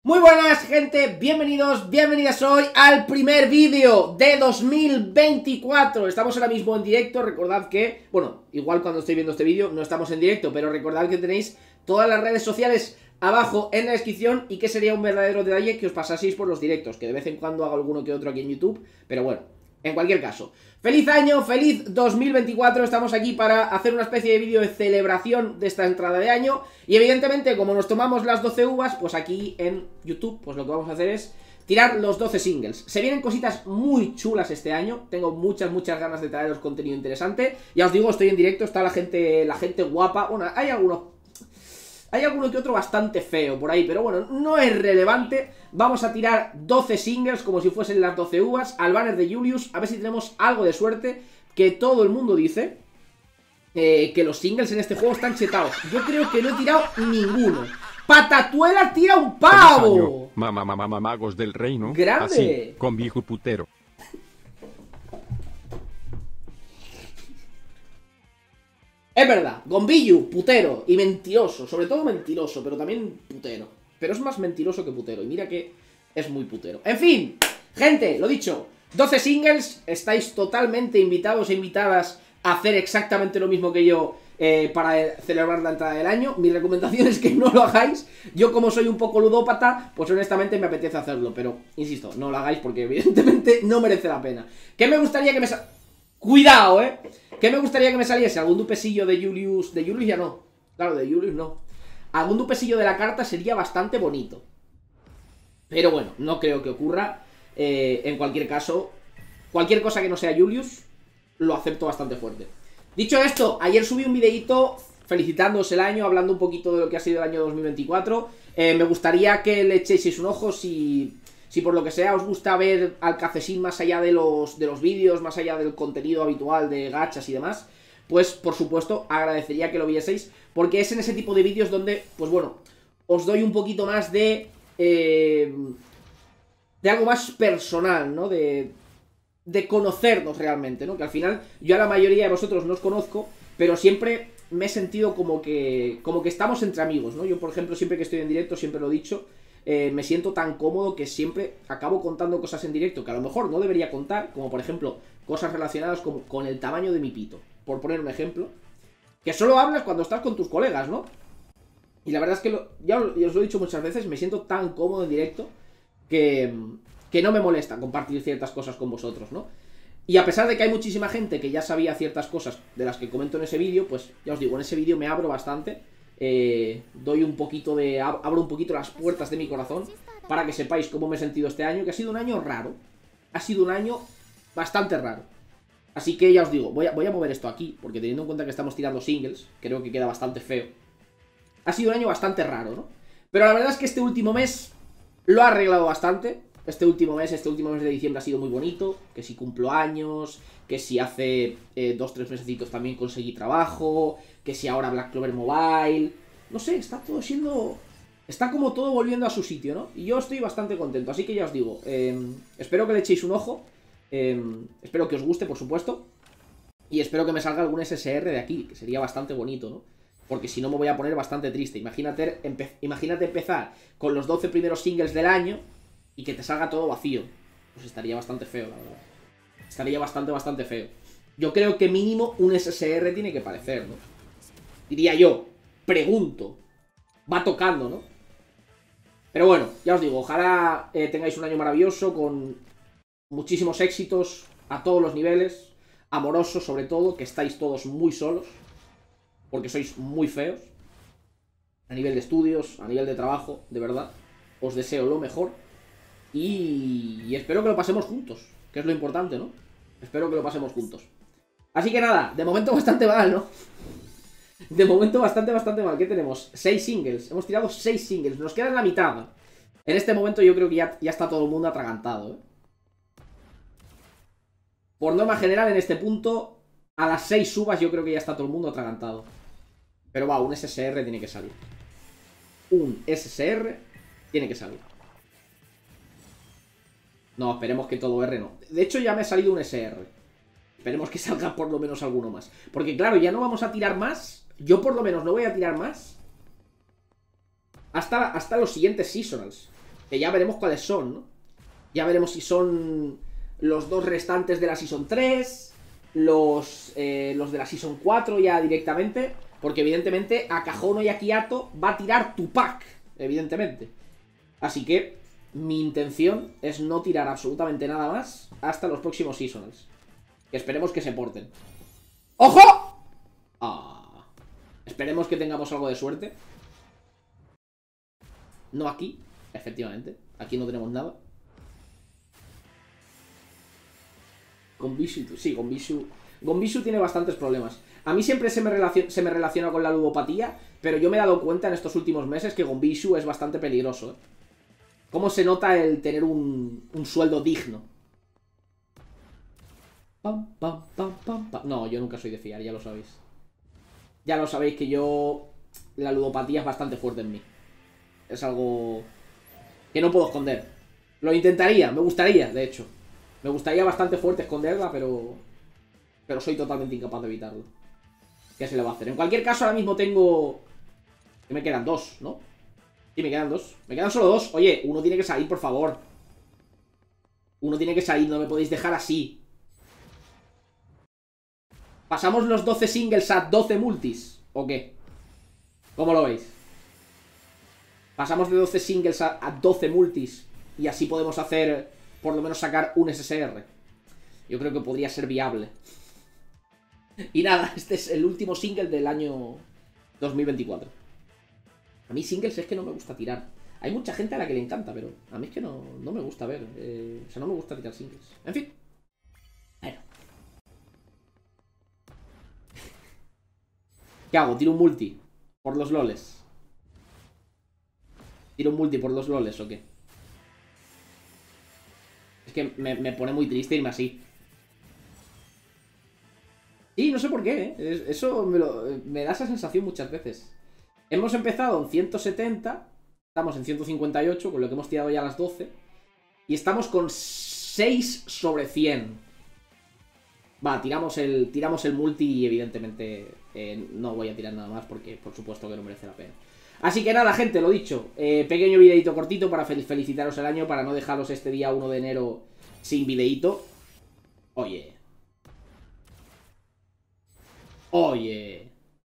Muy buenas gente, bienvenidas hoy al primer vídeo de 2024. Estamos ahora mismo en directo, recordad que, bueno, igual cuando estoy viendo este vídeo no estamos en directo, pero recordad que tenéis todas las redes sociales abajo en la descripción y que sería un verdadero detalle que os pasaseis por los directos, que de vez en cuando hago alguno que otro aquí en YouTube, pero bueno, en cualquier caso. ¡Feliz año! ¡Feliz 2024! Estamos aquí para hacer una especie de vídeo de celebración de esta entrada de año. Y evidentemente, como nos tomamos las 12 uvas, pues aquí en YouTube, pues lo que vamos a hacer es tirar los 12 singles. Se vienen cositas muy chulas este año. Tengo muchas ganas de traeros contenido interesante. Ya os digo, estoy en directo, está la gente guapa. Bueno, hay alguno que otro bastante feo por ahí, pero bueno, no es relevante. Vamos a tirar 12 singles como si fuesen las 12 uvas al banner de Julius, a ver si tenemos algo de suerte, que todo el mundo dice que los singles en este juego están chetados. Yo creo que no he tirado ninguno. ¡Patatuela tira un pavo! Magos del reino. ¡Grande! Así, con viejo putero. Es verdad, Gombillu, putero y mentiroso, sobre todo mentiroso, pero también putero. Pero es más mentiroso que putero, y mira que es muy putero. En fin, gente, lo dicho, 12 singles, estáis totalmente invitados e invitadas a hacer exactamente lo mismo que yo para celebrar la entrada del año. Mi recomendación es que no lo hagáis. Yo, como soy un poco ludópata, pues honestamente me apetece hacerlo, pero insisto, no lo hagáis porque evidentemente no merece la pena. ¿Qué me gustaría que me ¡Cuidado, ¿Qué me gustaría que me saliese? Algún dupesillo de Julius. De Julius ya no. Claro, de Julius no. Algún dupesillo de la carta sería bastante bonito. Pero bueno, no creo que ocurra. En cualquier caso, cualquier cosa que no sea Julius, lo acepto bastante fuerte. Dicho esto, ayer subí un videito felicitándoos el año, hablando un poquito de lo que ha sido el año 2024. Me gustaría que le echéis un ojo si por lo que sea os gusta ver al Cafesín más allá de los vídeos, más allá del contenido habitual de gachas y demás, pues por supuesto agradecería que lo vieseis, porque es en ese tipo de vídeos donde, pues bueno, os doy un poquito más de algo más personal, ¿no? De conocernos realmente, ¿no? Que al final yo a la mayoría de vosotros no os conozco, pero siempre me he sentido como que estamos entre amigos, ¿no? Yo, por ejemplo, siempre que estoy en directo, siempre lo he dicho, me siento tan cómodo que siempre acabo contando cosas en directo que a lo mejor no debería contar, como por ejemplo cosas relacionadas con el tamaño de mi pito, por poner un ejemplo, que solo hablas cuando estás con tus colegas, ¿no? Y la verdad es que ya os lo he dicho muchas veces, me siento tan cómodo en directo que no me molesta compartir ciertas cosas con vosotros, ¿no? Y a pesar de que hay muchísima gente que ya sabía ciertas cosas de las que comento en ese vídeo, pues ya os digo, en ese vídeo me abro bastante. Doy un poquito abro un poquito las puertas de mi corazón para que sepáis cómo me he sentido este año, que ha sido un año raro. Ha sido un año bastante raro. Así que ya os digo, voy a mover esto aquí, porque teniendo en cuenta que estamos tirando singles, creo que queda bastante feo. Ha sido un año bastante raro, ¿no? Pero la verdad es que este último mes lo ha arreglado bastante. Este último mes de diciembre ha sido muy bonito. Que si cumplo años, que si hace 2-3 mesecitos también conseguí trabajo, que si ahora Black Clover Mobile. No sé, está todo siendo... Está como todo volviendo a su sitio, ¿no? Y yo estoy bastante contento, así que ya os digo, espero que le echéis un ojo, espero que os guste, por supuesto, y espero que me salga algún SSR de aquí, que sería bastante bonito, ¿no? Porque si no me voy a poner bastante triste. Imagínate empezar con los 12 primeros singles del año y que te salga todo vacío. Pues estaría bastante feo, la verdad. Estaría bastante feo. Yo creo que mínimo un SSR tiene que parecer, ¿no? Diría yo. Pregunto. Va tocando, ¿no? Pero bueno, ya os digo, ojalá tengáis un año maravilloso con muchísimos éxitos a todos los niveles. Amorosos sobre todo, que estáis todos muy solos. Porque sois muy feos. A nivel de estudios, a nivel de trabajo, de verdad. Os deseo lo mejor. Y espero que lo pasemos juntos, que es lo importante, ¿no? Espero que lo pasemos juntos. Así que nada, de momento bastante mal, ¿no? De momento bastante mal. ¿Qué tenemos? 6 singles. Hemos tirado 6 singles. Nos quedan la mitad. En este momento yo creo que ya está todo el mundo atragantado, ¿eh? Por norma general, en este punto, a las 6 uvas yo creo que ya está todo el mundo atragantado. Pero va, un SSR tiene que salir. Un SSR tiene que salir. No, esperemos que todo R no. De hecho ya me ha salido un SR. Esperemos que salga por lo menos alguno más. Porque claro, ya no vamos a tirar más. Yo por lo menos no voy a tirar más hasta los siguientes seasonals. Que ya veremos cuáles son, ¿no? Ya veremos si son los dos restantes de la Season 3, los de la Season 4 ya directamente, porque evidentemente a Kahono y a Kiato va a tirar Tupac, evidentemente. Así que mi intención es no tirar absolutamente nada más hasta los próximos Seasonals. Que esperemos que se porten. ¡Ojo! Ah, esperemos que tengamos algo de suerte. No aquí, efectivamente. Aquí no tenemos nada. Con Bishu, sí, con Bishu tiene bastantes problemas. A mí siempre se me relaciona con la ludopatía, pero yo me he dado cuenta en estos últimos meses que con Bishu es bastante peligroso, ¿eh? Cómo se nota el tener un sueldo digno. Pam, pam, pam, pam, pam. No, yo nunca soy de fiar, ya lo sabéis. Ya lo sabéis que yo... La ludopatía es bastante fuerte en mí. Es algo que no puedo esconder. Lo intentaría, me gustaría, de hecho. Me gustaría bastante fuerte esconderla, pero soy totalmente incapaz de evitarlo. ¿Qué se le va a hacer? En cualquier caso, ahora mismo tengo... Que me quedan dos, ¿no? Sí, me quedan dos. Me quedan solo dos. Oye, uno tiene que salir, por favor. Uno tiene que salir, no me podéis dejar así. ¿Pasamos los 12 singles a 12 multis? ¿O qué? ¿Cómo lo veis? Pasamos de 12 singles a 12 multis. Y así podemos hacer... Por lo menos sacar un SSR. Yo creo que podría ser viable. Y nada, este es el último single del año 2024. A mí singles es que no me gusta tirar. Hay mucha gente a la que le encanta, pero a mí es que no me gusta ver. O sea, no me gusta tirar singles. En fin. Bueno. ¿Qué hago? ¿Tiro un multi? Por los loles. ¿Tiro un multi por los loles o qué? Es que me pone muy triste irme así. Y no sé por qué, ¿eh? Eso me da esa sensación muchas veces. Hemos empezado en 170. Estamos en 158, con lo que hemos tirado ya a las 12. Y estamos con 6 sobre 100. Va, tiramos el multi y evidentemente no voy a tirar nada más porque por supuesto que no merece la pena. Así que nada, gente, lo dicho, pequeño videito cortito para felicitaros el año, para no dejaros este día 1 de enero sin videito. Oye. Oye.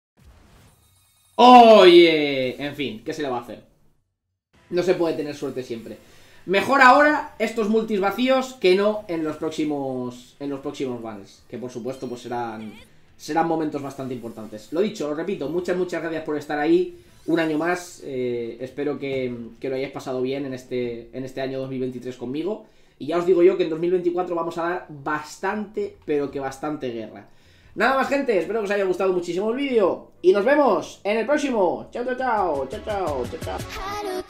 Oye. En fin, ¿qué se le va a hacer? No se puede tener suerte siempre. Mejor ahora estos multis vacíos que no en los próximos bans, que por supuesto pues serán momentos bastante importantes. Lo dicho, lo repito, muchas gracias por estar ahí. Un año más, espero que lo hayáis pasado bien en este año 2023 conmigo. Y ya os digo yo que en 2024 vamos a dar bastante, pero que bastante guerra. Nada más, gente, espero que os haya gustado muchísimo el vídeo. Y nos vemos en el próximo. Chao, chao, chao, chao, chao, chao, chao.